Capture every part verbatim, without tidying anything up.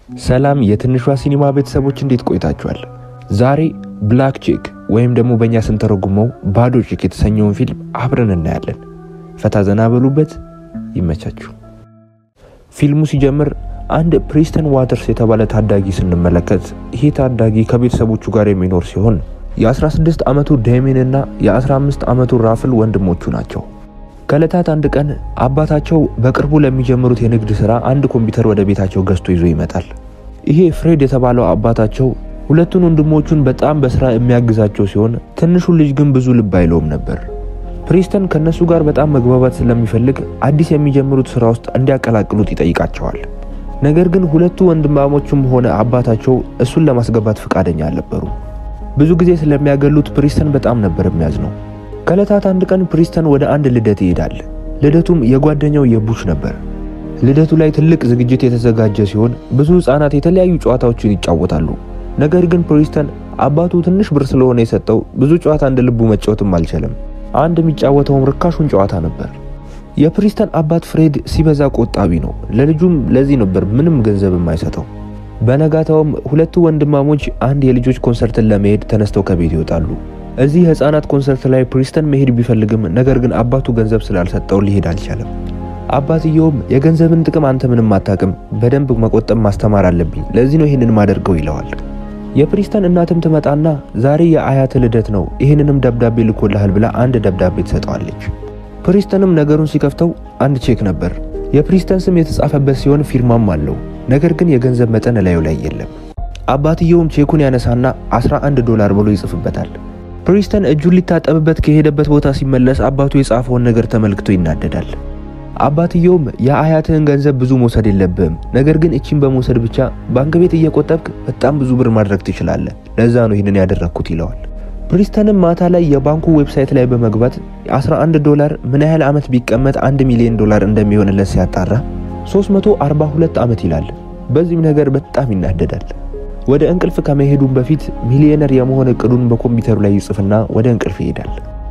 ሰላም የትንሿ ሲኒማ ቤተሰቦች እንዴት ቆይታችኋል? ዛሬ ብላክ ቼክ ወይም ደግሞ በእኛ ስንተረጉመው ባዶ ቼክ የተሰኘውን ፊልም አብረን እናያለን። ፈታ ዘና በሉበት፣ ይመቻችሁ። ፊልሙ ሲጀምር አንድ ፕሪስተን ዋተርስ የተባለ ታዳጊ ስንመለከት ይሄ ታዳጊ ከቤተሰቦቹ ጋር የሚኖር ሲሆን የ16 ዓመቱ ዴሚን እና የ15 ዓመቱ ራፍል ወንድሞቹ ናቸው። ከለታት አንድ ቀን አባታቸው በቅርቡ ለሚጀምሩት የንግድ ስራ አንድ ኮምፒውተር ወደ ቤታቸው ገዝቶ ይዞ ይመጣል። ይሄ ፍሬድ የተባለው አባታቸው ሁለቱን ወንድሞቹን በጣም በስራ የሚያግዛቸው ሲሆን ትንሹ ልጅ ግን ብዙ ልብ አይለውም ነበር። ፕሪስተን ከነሱ ጋር በጣም መግባባት ስለሚፈልግ አዲስ የሚጀምሩት ስራ ውስጥ እንዲያቀላቅሉት ይጠይቃቸዋል። ነገር ግን ሁለቱ ወንድማሞቹም ሆነ አባታቸው እሱን ለማስገባት ፍቃደኛ አልነበሩ። ብዙ ጊዜ ስለሚያገሉት ፕሪስተን በጣም ነበር የሚያዝነው። ከለታት አንድ ቀን ፕሪስተን ወደ አንድ ልደት ይሄዳል። ልደቱም የጓደኛው የቡሽ ነበር። ልደቱ ላይ ትልቅ ዝግጅት የተዘጋጀ ሲሆን ብዙ ህፃናት የተለያዩ ጨዋታዎችን ይጫወታሉ። ነገር ግን ፕሪስተን አባቱ ትንሽ ብር ስለሆነ የሰጠው ብዙ ጨዋታ እንደ ልቡ መጫወትም አልቻለም። አንድ የሚጫወተውም ርካሹን ጨዋታ ነበር። የፕሪስተን አባት ፍሬድ ሲበዛ ቆጣቢ ነው። ለልጁም ለዚህ ነበር ምንም ገንዘብ የማይሰጠው። በነጋታውም ሁለቱ ወንድማሞች አንድ የልጆች ኮንሰርትን ለመሄድ ተነስተው ከቤት ይወጣሉ። እዚህ ህፃናት ኮንሰርት ላይ ፕሪስተን መሄድ ቢፈልግም ነገር ግን አባቱ ገንዘብ ስላልሰጠው ሊሄድ አልቻለም። አባትየውም የገንዘብን ጥቅም አንተ ምንም አታውቅም፣ በደንብ መቆጠብ ማስተማር አለብኝ፣ ለዚህ ነው ይሄንን ማደርገው ይለዋል። የፕሪስተን እናትም ትመጣና ዛሬ የአያት ልደት ነው፣ ይሄንንም ደብዳቤ ልኮልሃል ብላ አንድ ደብዳቤ ትሰጠዋለች። ፕሪስተንም ነገሩን ሲከፍተው አንድ ቼክ ነበር። የፕሪስተን ስም የተጻፈበት ሲሆን ፊርማም አለው። ነገር ግን የገንዘብ መጠን ላዩ ላይ የለም። አባትየውም ቼኩን ያነሳና አስራ አንድ ዶላር ብሎ ይጽፍበታል። ፕሪስተን እጁን ሊታጠብበት ከሄደበት ቦታ ሲመለስ አባቱ የጻፈውን ነገር ተመልክቶ ይናደዳል። አባትየውም የአያትህን ገንዘብ ብዙ መውሰድ የለብህም፣ ነገር ግን እቺን በመውሰድ ብቻ ባንክ ቤት እየቆጠብክ በጣም ብዙ ብር ማድረግ ትችላለህ፣ ለዛ ነው ይሄንን ያደረኩት ይለዋል። ፕሪስተንም ማታ ላይ የባንኩ ዌብሳይት ላይ በመግባት አስራ አንድ ዶላር ምን ያህል አመት ቢቀመጥ አንድ ሚሊዮን ዶላር እንደሚሆንለት ሲያጣራ ሶስት መቶ አርባ ሁለት አመት ይላል። በዚህም ነገር በጣም ይናደዳል። ወደ እንቅልፍ ከመሄዱም በፊት ሚሊዮነር የመሆን እቅዱን በኮምፒውተሩ ላይ ይጽፍና ወደ እንቅልፍ ይሄዳል።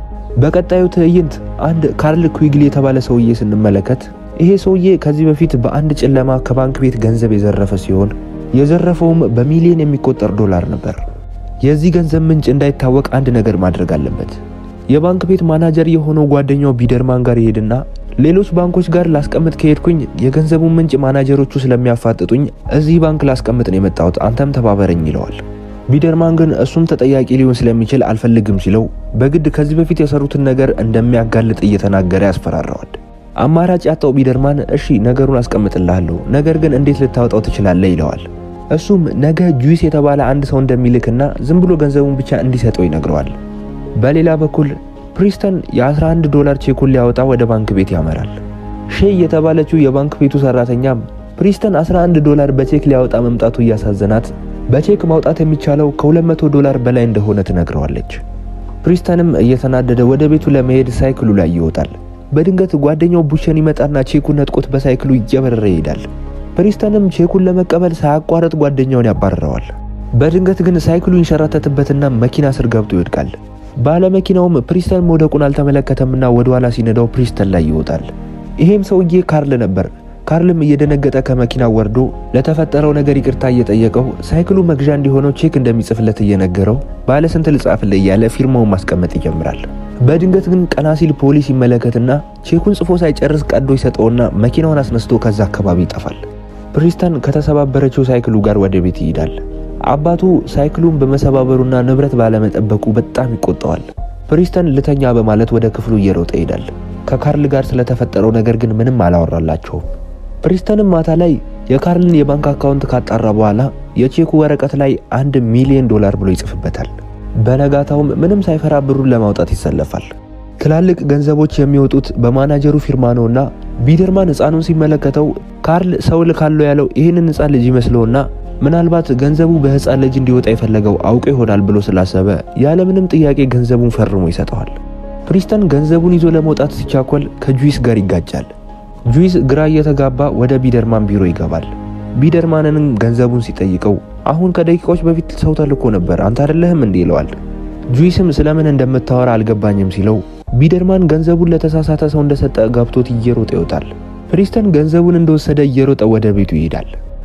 በቀጣዩ ትዕይንት አንድ ካርል ኩዊግሊ የተባለ ሰውዬ ስንመለከት ይሄ ሰውዬ ከዚህ በፊት በአንድ ጨለማ ከባንክ ቤት ገንዘብ የዘረፈ ሲሆን የዘረፈውም በሚሊዮን የሚቆጠር ዶላር ነበር። የዚህ ገንዘብ ምንጭ እንዳይታወቅ አንድ ነገር ማድረግ አለበት። የባንክ ቤት ማናጀር የሆነው ጓደኛው ቢደርማን ጋር ይሄድና ሌሎች ባንኮች ጋር ላስቀምጥ ከሄድኩኝ የገንዘቡን ምንጭ ማናጀሮቹ ስለሚያፋጥጡኝ እዚህ ባንክ ላስቀምጥ ነው የመጣሁት፣ አንተም ተባበረኝ ይለዋል። ቢደርማን ግን እሱም ተጠያቂ ሊሆን ስለሚችል አልፈልግም ሲለው በግድ ከዚህ በፊት የሰሩትን ነገር እንደሚያጋልጥ እየተናገረ ያስፈራራዋል። አማራጭ ያጣው ቢደርማን እሺ ነገሩን አስቀምጥልሃለሁ፣ ነገር ግን እንዴት ልታወጣው ትችላለህ ይለዋል። እሱም ነገ ጁይስ የተባለ አንድ ሰው እንደሚልክና ዝም ብሎ ገንዘቡን ብቻ እንዲሰጠው ይነግረዋል። በሌላ በኩል ፕሪስተን የ11 ዶላር ቼኩን ሊያወጣ ወደ ባንክ ቤት ያመራል። ሼይ የተባለችው የባንክ ቤቱ ሰራተኛም ፕሪስተን አስራ አንድ ዶላር በቼክ ሊያወጣ መምጣቱ እያሳዘናት በቼክ ማውጣት የሚቻለው ከሁለት መቶ ዶላር በላይ እንደሆነ ትነግረዋለች። ፕሪስተንም እየተናደደ ወደ ቤቱ ለመሄድ ሳይክሉ ላይ ይወጣል። በድንገት ጓደኛው ቡሸን ይመጣና ቼኩን ነጥቆት በሳይክሉ እየበረረ ይሄዳል። ፕሪስተንም ቼኩን ለመቀበል ሳያቋርጥ ጓደኛውን ያባረረዋል። በድንገት ግን ሳይክሉ ይንሸራተትበትና መኪና ስር ገብቶ ይወድቃል። ባለ መኪናውም ፕሪስተን መውደቁን አልተመለከተምና ወደ ኋላ ሲነዳው ፕሪስተን ላይ ይወጣል። ይሄም ሰውዬ ካርል ነበር። ካርልም እየደነገጠ ከመኪናው ወርዶ ለተፈጠረው ነገር ይቅርታ እየጠየቀው ሳይክሉ መግዣ እንዲሆነው ቼክ እንደሚጽፍለት እየነገረው ባለ ስንት ልጻፍልህ እያለ ፊርማውን ማስቀመጥ ይጀምራል። በድንገት ግን ቀና ሲል ፖሊስ ይመለከትና ቼኩን ጽፎ ሳይጨርስ ቀዶ ይሰጠውና መኪናውን አስነስቶ ከዛ አካባቢ ይጠፋል። ፕሪስተን ከተሰባበረችው ሳይክሉ ጋር ወደ ቤት ይሄዳል። አባቱ ሳይክሉን በመሰባበሩና ንብረት ባለመጠበቁ በጣም ይቆጣዋል። ፕሪስተን ልተኛ በማለት ወደ ክፍሉ እየሮጠ ይሄዳል። ከካርል ጋር ስለተፈጠረው ነገር ግን ምንም አላወራላቸውም። ፕሪስተንም ማታ ላይ የካርልን የባንክ አካውንት ካጣራ በኋላ የቼኩ ወረቀት ላይ አንድ ሚሊዮን ዶላር ብሎ ይጽፍበታል። በነጋታውም ምንም ሳይፈራ ብሩን ለማውጣት ይሰለፋል። ትላልቅ ገንዘቦች የሚወጡት በማናጀሩ ፊርማ ነውና ቢደርማን ህፃኑን ሲመለከተው ካርል ሰው ልካለው ያለው ይሄንን ህፃን ልጅ ይመስለውና ምናልባት ገንዘቡ በህፃን ልጅ እንዲወጣ የፈለገው አውቆ ይሆናል ብሎ ስላሰበ ያለምንም ጥያቄ ገንዘቡን ፈርሞ ይሰጠዋል። ፕሪስተን ገንዘቡን ይዞ ለመውጣት ሲቻኮል ከጁይስ ጋር ይጋጫል። ጁይስ ግራ እየተጋባ ወደ ቢደርማን ቢሮ ይገባል። ቢደርማንንም ገንዘቡን ሲጠይቀው አሁን ከደቂቃዎች በፊት ሰው ተልኮ ነበር አንተ አይደለህም እንዴ ይለዋል። ጁይስም ስለምን እንደምታወራ አልገባኝም ሲለው ቢደርማን ገንዘቡን ለተሳሳተ ሰው እንደሰጠ ጋብቶት እየሮጠ ይወጣል። ፕሪስተን ገንዘቡን እንደወሰደ እየሮጠ ወደ ቤቱ ይሄዳል።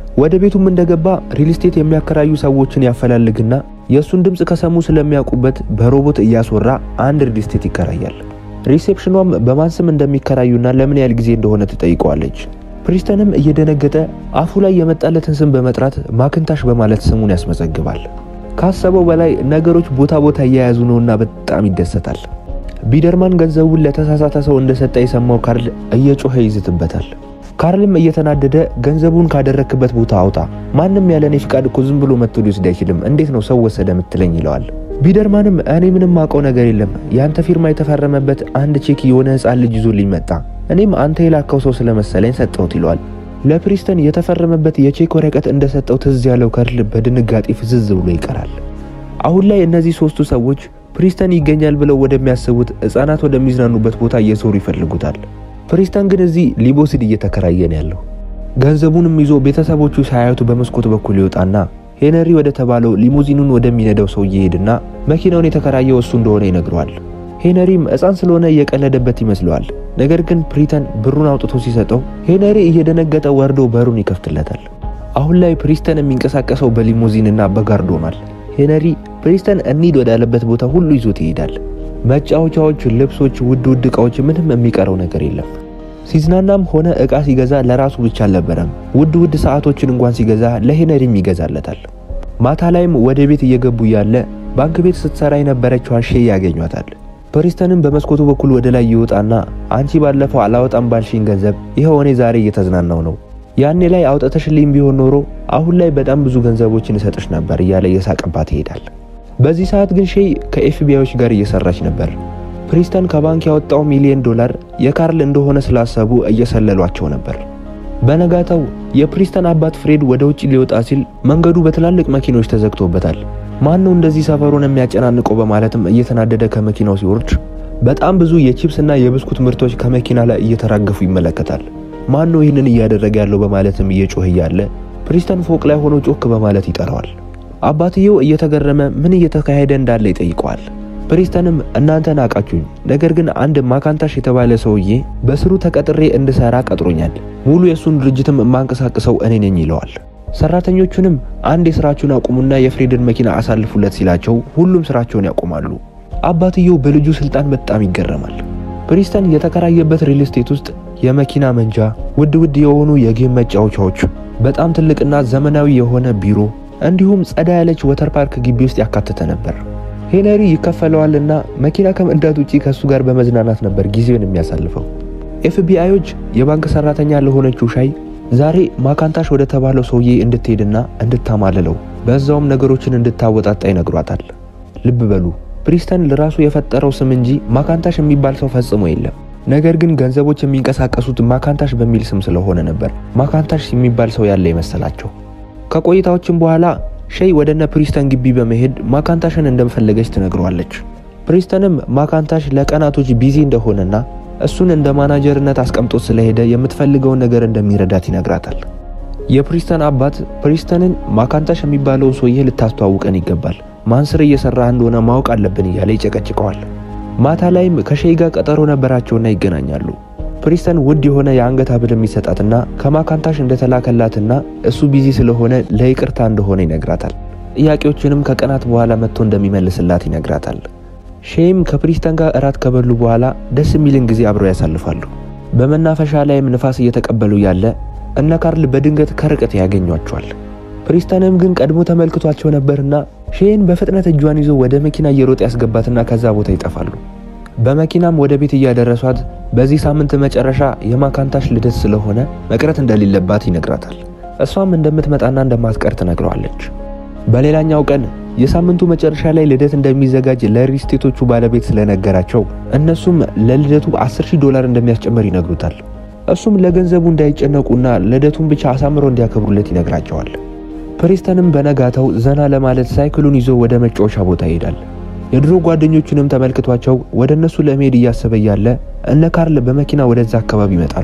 ወደ ቤቱም እንደገባ ሪል ስቴት የሚያከራዩ ሰዎችን ያፈላልግና የሱን ድምጽ ከሰሙ ስለሚያውቁበት በሮቦት እያስወራ አንድ ሪል ስቴት ይከራያል። ሪሴፕሽኗም በማን ስም እንደሚከራዩና ለምን ያህል ጊዜ እንደሆነ ትጠይቀዋለች። ፕሪስተንም እየደነገጠ አፉ ላይ የመጣለትን ስም በመጥራት ማክንታሽ በማለት ስሙን ያስመዘግባል። ካሰበው በላይ ነገሮች ቦታ ቦታ እየያዙ ነውና በጣም ይደሰታል። ቢደርማን ገንዘቡን ለተሳሳተ ሰው እንደሰጠ የሰማው ካርል እየጮኸ ይዝትበታል። ካርልም እየተናደደ ገንዘቡን ካደረክበት ቦታ አውጣ፣ ማንንም ያለኔ ፍቃድ እኮ ዝም ብሎ መጥቶ ሊወስድ አይችልም፣ እንዴት ነው ሰው ወሰደ የምትለኝ ይለዋል። ቢደርማንም እኔ ምንም ማውቀው ነገር የለም፣ ያንተ ፊርማ የተፈረመበት አንድ ቼክ የሆነ ህፃን ልጅ ይዞልኝ መጣ፣ እኔም አንተ የላከው ሰው ስለመሰለኝ ሰጠሁት ይለዋል። ለፕሪስተን የተፈረመበት የቼክ ወረቀት እንደሰጠው ትዝ ያለው ካርል በድንጋጤ ፍዝዝ ብሎ ይቀራል። አሁን ላይ እነዚህ ሶስቱ ሰዎች ፕሪስተን ይገኛል ብለው ወደሚያስቡት ህፃናት ወደሚዝናኑበት ቦታ እየዞሩ ይፈልጉታል። ፕሪስተን ግን እዚህ ሊቦሲድ እየተከራየ ነው ያለው። ገንዘቡንም ይዞ ቤተሰቦቹ ሳያዩት በመስኮት በኩል ይወጣና ሄነሪ ወደ ተባለው ሊሙዚኑን ወደሚነዳው ሰው ይሄድና መኪናውን የተከራየው እሱ እንደሆነ ይነግረዋል። ሄነሪም ህፃን ስለሆነ እየቀለደበት ይመስለዋል። ነገር ግን ፕሪስተን ብሩን አውጥቶ ሲሰጠው ሄነሪ እየደነገጠ ወርዶ በሩን ይከፍትለታል። አሁን ላይ ፕሪስተን የሚንቀሳቀሰው በሊሙዚንና በጋርድ ሆኗል። ሄነሪ ፕሪስተን እንሂድ ወዳለበት ቦታ ሁሉ ይዞት ይሄዳል። መጫወቻዎች፣ ልብሶች፣ ውድ ውድ እቃዎች ምንም የሚቀረው ነገር የለም። ሲዝናናም ሆነ እቃ ሲገዛ ለራሱ ብቻ አልነበረም። ውድ ውድ ሰዓቶችን እንኳን ሲገዛ ለሄነሪም ይገዛለታል። ማታ ላይም ወደ ቤት እየገቡ ያለ ባንክ ቤት ስትሰራ የነበረችዋን ሼይ ያገኟታል። ፕሪስተንም በመስኮቱ በኩል ወደ ላይ ይወጣና አንቺ ባለፈው አላወጣም ባልሽኝ ገንዘብ ይሄው እኔ ዛሬ እየተዝናናው ነው፣ ያኔ ላይ አውጥተሽልኝ ቢሆን ኖሮ አሁን ላይ በጣም ብዙ ገንዘቦችን እሰጥሽ ነበር እያለ እየሳቀባት ይሄዳል። በዚህ ሰዓት ግን ሼይ ከኤፍቢአይዎች ጋር እየሰራች ነበር። ፕሪስተን ከባንክ ያወጣው ሚሊዮን ዶላር የካርል እንደሆነ ስላሰቡ እየሰለሏቸው ነበር። በነጋታው የፕሪስተን አባት ፍሬድ ወደ ውጪ ሊወጣ ሲል መንገዱ በትላልቅ መኪኖች ተዘግቶበታል። ማን ነው እንደዚህ ሰፈሩን የሚያጨናንቀው በማለትም እየተናደደ ከመኪናው ሲወርድ በጣም ብዙ የቺፕስና የብስኩት ምርቶች ከመኪና ላይ እየተራገፉ ይመለከታል። ማን ነው ይህንን እያደረገ ያለው በማለትም እየጮኸ ያለ ፕሪስተን ፎቅ ላይ ሆኖ ጮክ በማለት ይጠራዋል። አባትየው እየተገረመ ምን እየተካሄደ እንዳለ ይጠይቀዋል። ፕሪስተንም እናንተ ናቃችሁኝ፣ ነገር ግን አንድ ማካንታሽ የተባለ ሰውዬ በስሩ ተቀጥሬ እንድሰራ ቀጥሮኛል፣ ሙሉ የሱን ድርጅትም ማንቀሳቀሰው እኔ ነኝ ይለዋል። ሰራተኞቹንም አንድ የስራችሁን አቁሙና የፍሬድን መኪና አሳልፉለት ሲላቸው ሁሉም ስራቸውን ያቆማሉ። አባትየው በልጁ ስልጣን በጣም ይገረማል። ፕሪስተን የተከራየበት ሪል ስቴት ውስጥ የመኪና መንጃ፣ ውድ ውድ የሆኑ የጌም መጫወቻዎች፣ በጣም ትልቅና ዘመናዊ የሆነ ቢሮ እንዲሁም ጸዳ ያለች ወተር ፓርክ ግቢ ውስጥ ያካተተ ነበር። ሄነሪ ይከፈለዋልና መኪና ከመንዳት ውጪ ከሱ ጋር በመዝናናት ነበር ጊዜውን የሚያሳልፈው። ኤፍቢአይዎች የባንክ ሰራተኛ ለሆነችው ሻይ ዛሬ ማካንታሽ ወደ ተባለው ሰውዬ እንድትሄድና እንድታማልለው በዛውም ነገሮችን እንድታወጣጣ ይነግሯታል። ልብ በሉ ፕሪስተን ለራሱ የፈጠረው ስም እንጂ ማካንታሽ የሚባል ሰው ፈጽሞ የለም። ነገር ግን ገንዘቦች የሚንቀሳቀሱት ማካንታሽ በሚል ስም ስለሆነ ነበር ማካንታሽ የሚባል ሰው ያለ ይመስላቸው። ከቆይታዎችም በኋላ ሼይ ወደነ ፕሪስተን ግቢ በመሄድ ማካንታሽን እንደፈለገች ትነግረዋለች። ፕሪስተንም ማካንታሽ ለቀናቶች ቢዚ እንደሆነና እሱን እንደ ማናጀርነት አስቀምጦት ስለሄደ የምትፈልገውን ነገር እንደሚረዳት ይነግራታል። የፕሪስተን አባት ፕሪስተንን ማካንታሽ የሚባለው ሰውዬ ልታስተዋውቀን ይገባል፣ ማንስር እየሰራ እንደሆነ ማወቅ አለብን እያለ ይጨቀጭቀዋል። ማታ ላይም ከሼይ ጋር ቀጠሮ ነበራቸውና ይገናኛሉ። ፕሪስተን ውድ የሆነ የአንገት ሐብል የሚሰጣትና ከማካንታሽ እንደተላከላትና እሱ ቢዚ ስለሆነ ለይቅርታ እንደሆነ ይነግራታል። ጥያቄዎችንም ከቀናት በኋላ መጥቶ እንደሚመልስላት ይነግራታል። ሼይም ከፕሪስተን ጋር እራት ከበሉ በኋላ ደስ የሚልን ጊዜ አብረው ያሳልፋሉ። በመናፈሻ ላይም ንፋስ እየተቀበሉ ያለ እነ ካርል በድንገት ከርቀት ያገኟቸዋል። ፕሪስተንም ግን ቀድሞ ተመልክቷቸው ነበርና ሼይን በፍጥነት እጇን ይዞ ወደ መኪና እየሮጠ ያስገባትና ከዛ ቦታ ይጠፋሉ። በመኪናም ወደ ቤት እያደረሷት በዚህ ሳምንት መጨረሻ የማካንታሽ ልደት ስለሆነ መቅረት እንደሌለባት ይነግራታል። እሷም እንደምትመጣና እንደማትቀር ትነግረዋለች። በሌላኛው ቀን የሳምንቱ መጨረሻ ላይ ልደት እንደሚዘጋጅ ለሪል ስቴቶቹ ባለቤት ስለነገራቸው እነሱም ለልደቱ አስር ሺህ ዶላር እንደሚያስጨምር ይነግሩታል። እሱም ለገንዘቡ እንዳይጨነቁና ልደቱን ብቻ አሳምሮ እንዲያከብሩለት ይነግራቸዋል። ፕሪስተንም በነጋታው ዘና ለማለት ሳይክሉን ይዞ ወደ መጫወቻ ቦታ ይሄዳል። የድሮ ጓደኞቹንም ተመልክቷቸው ወደነሱ ለመሄድ እያሰበ ያለ እነ ካርል በመኪና ወደዛ አካባቢ ይመጣሉ።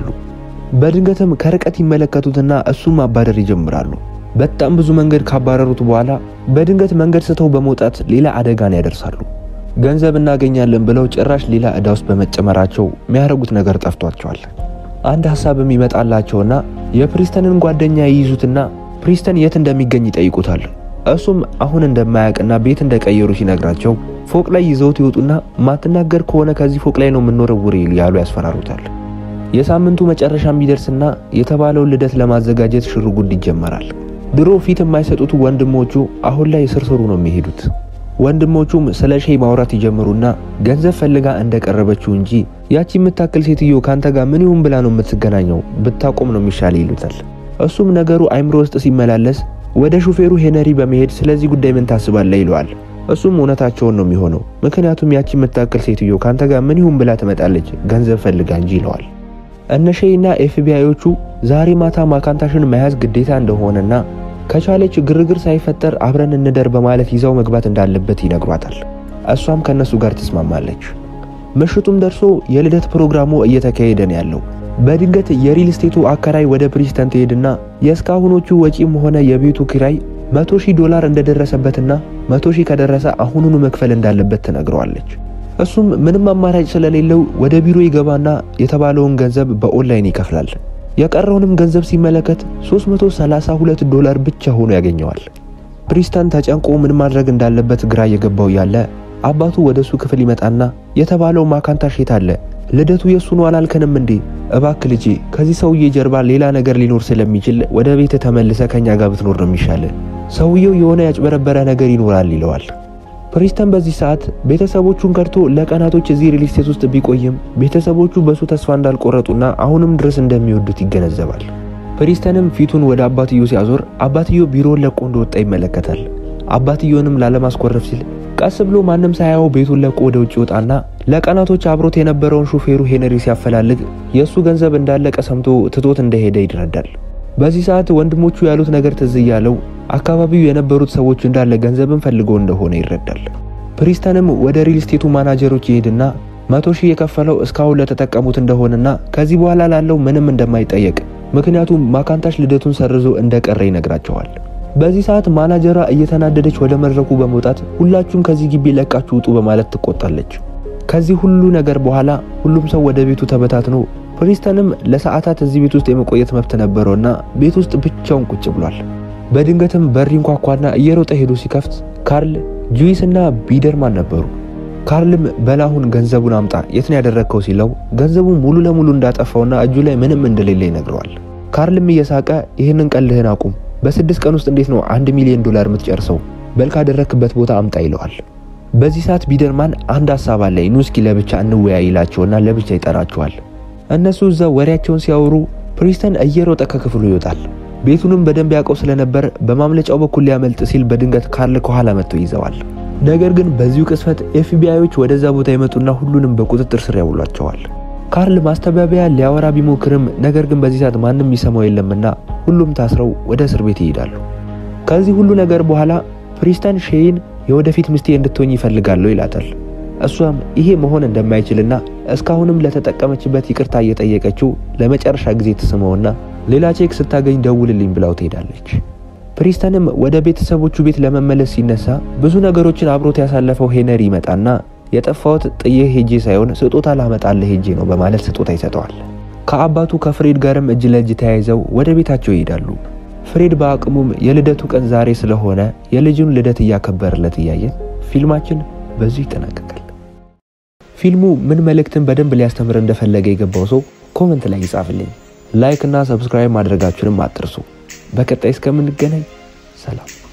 በድንገትም ከርቀት ይመለከቱትና እሱን ማባረር ይጀምራሉ። በጣም ብዙ መንገድ ካባረሩት በኋላ በድንገት መንገድ ስተው በመውጣት ሌላ አደጋን ያደርሳሉ። ገንዘብ እናገኛለን ብለው ጭራሽ ሌላ ዕዳ ውስጥ በመጨመራቸው የሚያደርጉት ነገር ጠፍቷቸዋል። አንድ ሐሳብ የሚመጣላቸውና የፕሪስተንን ጓደኛ ይይዙትና ፕሪስተን የት እንደሚገኝ ይጠይቁታል። እሱም አሁን እንደማያውቅና ቤት እንደቀየሩ ሲነግራቸው ፎቅ ላይ ይዘውት ይወጡና ማትናገር ከሆነ ከዚህ ፎቅ ላይ ነው የምንወረውር ያሉ ያስፈራሩታል። የሳምንቱ መጨረሻም ቢደርስና የተባለው ልደት ለማዘጋጀት ሽርጉድ ይጀመራል። ድሮ ፊት የማይሰጡት ወንድሞቹ አሁን ላይ ስርስሩ ነው የሚሄዱት። ወንድሞቹም ስለ ሼህ ማውራት ይጀምሩና ገንዘብ ፈልጋ እንደቀረበችው እንጂ ያቺ የምታክል ሴትዮ ካንተ ጋር ምን ይሁን ብላ ነው የምትገናኘው ብታቆም ነው የሚሻል ይሉታል። እሱም ነገሩ አይምሮ ውስጥ ሲመላለስ ወደ ሹፌሩ ሄነሪ በመሄድ ስለዚህ ጉዳይ ምን ታስባለህ ይለዋል። እሱም እውነታቸውን ነው የሚሆነው፣ ምክንያቱም ያቺ የምታክል ሴትዮ ካንተ ጋር ምን ይሁን ብላ ትመጣለች ገንዘብ ፈልጋ እንጂ ይለዋል። እነ ሼህና ኤፍቢአዮቹ ዛሬ ማታ ማካንታሽን መያዝ ግዴታ እንደሆነና ከቻለች ግርግር ሳይፈጠር አብረን እንደር በማለት ይዛው መግባት እንዳለበት ይነግሯታል። እሷም ከነሱ ጋር ትስማማለች። ምሽቱም ደርሶ የልደት ፕሮግራሙ እየተካሄደ ነው ያለው። በድንገት የሪል ስቴቱ አከራይ ወደ ፕሪስተን ትሄድና የስካሁኖቹ ወጪም ሆነ የቤቱ ኪራይ መቶ ሺህ ዶላር እንደደረሰበትና መቶ ሺህ ከደረሰ አሁኑኑ መክፈል እንዳለበት ትነግረዋለች። እሱም ምንም አማራጭ ስለሌለው ወደ ቢሮ ይገባና የተባለውን ገንዘብ በኦንላይን ይከፍላል። የቀረውንም ገንዘብ ሲመለከት ሶስት መቶ ሰላሳ ሁለት ዶላር ብቻ ሆኖ ያገኘዋል። ፕሪስተን ተጨንቆ ምን ማድረግ እንዳለበት ግራ የገባው ያለ አባቱ ወደሱ ክፍል ይመጣና የተባለው ማካንታሽ የት አለ? ልደቱ የሱ ነው አላልከንም እንዴ? እባክህ ልጄ ከዚህ ሰውዬ ጀርባ ሌላ ነገር ሊኖር ስለሚችል ወደ ቤት ተመልሰ ከኛ ጋር ብትኖር ነው የሚሻል። ሰውየው የሆነ ያጭበረበረ ነገር ይኖራል ይለዋል። ፕሪስተን በዚህ ሰዓት ቤተሰቦቹን ከርቶ ለቀናቶች እዚህ ሪል ስቴት ውስጥ ቢቆይም ቤተሰቦቹ በሱ ተስፋ እንዳልቆረጡና አሁንም ድረስ እንደሚወዱት ይገነዘባል። ፕሪስተንም ፊቱን ወደ አባትየው ሲያዞር አባትየው ቢሮውን ለቆ እንደወጣ ይመለከታል። አባትየውንም ላለማስቆረፍ ሲል ቀስ ብሎ ማንም ሳያው ቤቱን ለቆ ወደ ውጭ ወጣና ለቀናቶች አብሮት የነበረውን ሹፌሩ ሄነሪ ሲያፈላልግ የሱ ገንዘብ እንዳለቀ ሰምቶ ትቶት እንደሄደ ይረዳል። በዚህ ሰዓት ወንድሞቹ ያሉት ነገር ትዝ ያለው አካባቢው የነበሩት ሰዎች እንዳለ ገንዘብን ፈልገው እንደሆነ ይረዳል። ፕሪስተንም ወደ ሪል ስቴቱ ማናጀሮች ይሄድና መቶ ሺህ የከፈለው እስካሁን ለተጠቀሙት እንደሆነና ከዚህ በኋላ ላለው ምንም እንደማይጠየቅ ምክንያቱም ማካንታሽ ልደቱን ሰርዞ እንደቀረ ይነግራቸዋል። በዚህ ሰዓት ማናጀሯ እየተናደደች ወደ መድረኩ በመውጣት ሁላችሁም ከዚህ ግቢ ለቃችሁ ውጡ በማለት ትቆጣለች። ከዚህ ሁሉ ነገር በኋላ ሁሉም ሰው ወደ ቤቱ ተበታትኖ ፕሪስተንም ለሰዓታት እዚህ ቤት ውስጥ የመቆየት መብት ነበረውና ቤት ውስጥ ብቻውን ቁጭ ብሏል። በድንገትም በር ይንኳኳና እየሮጠ ሄዶ ሲከፍት ካርል፣ ጁዊስና ቢደርማን ነበሩ። ካርልም በላሁን ገንዘቡን አምጣ የት ነው ያደረከው ሲለው ገንዘቡ ሙሉ ለሙሉ እንዳጠፋውና እጁ ላይ ምንም እንደሌለ ይነግረዋል። ካርልም እየሳቀ ይሄንን ቀልህን አቁም፣ በስድስት ቀን ውስጥ እንዴት ነው አንድ ሚሊዮን ዶላር የምትጨርሰው? በልካ ያደረክበት ቦታ አምጣ ይለዋል። በዚህ ሰዓት ቢደርማን አንድ ሐሳብ አለኝ ኑ እስኪ ለብቻ እንወያይ ይላቸውና ለብቻ ይጠራቸዋል። እነሱ እዛ ወሬያቸውን ሲያወሩ ፕሪስተን እየሮጠ ከክፍሉ ይወጣል። ቤቱንም በደንብ ያውቀው ስለነበር በማምለጫው በኩል ሊያመልጥ ሲል በድንገት ካርል ከኋላ መጥቶ ይዘዋል። ነገር ግን በዚሁ ቅስፈት ኤፍቢአዮች ወደዛ ቦታ ይመጡና ሁሉንም በቁጥጥር ስር ያውሏቸዋል። ካርል ማስተባበያ ሊያወራ ቢሞክርም ነገር ግን በዚህ ሰዓት ማንም ይሰማው የለምና ሁሉም ታስረው ወደ እስር ቤት ይሄዳሉ። ከዚህ ሁሉ ነገር በኋላ ፕሪስተን ሼይን የወደፊት ሚስቴ እንድትሆኝ ይፈልጋለሁ ይላታል። እሷም ይሄ መሆን እንደማይችልና እስካሁንም ለተጠቀመችበት ይቅርታ እየጠየቀችው ለመጨረሻ ጊዜ ተስመውና ሌላ ቼክ ስታገኝ ደውልልኝ ብላው ትሄዳለች። ፕሪስተንም ወደ ቤተሰቦቹ ቤት ለመመለስ ሲነሳ ብዙ ነገሮችን አብሮት ያሳለፈው ሄነሪ ይመጣና የጠፋውት ጥዬ ሄጄ ሳይሆን ስጦታ ላመጣልህ ሄጄ ነው በማለት ስጦታ ይሰጠዋል። ከአባቱ ከፍሬድ ጋርም እጅ ለእጅ ተያይዘው ወደ ቤታቸው ይሄዳሉ። ፍሬድ በአቅሙም የልደቱ ቀን ዛሬ ስለሆነ የልጁን ልደት እያከበረለት እያየን ፊልማችን በዚህ ይጠናቀቃል። ፊልሙ ምን መልእክትን በደንብ ሊያስተምር እንደፈለገ የገባው ሰው ኮሜንት ላይ ይጻፍልኝ። ላይክ እና ሰብስክራይብ ማድረጋችሁንም አትርሱ። በቀጣይ እስከምንገናኝ ሰላም።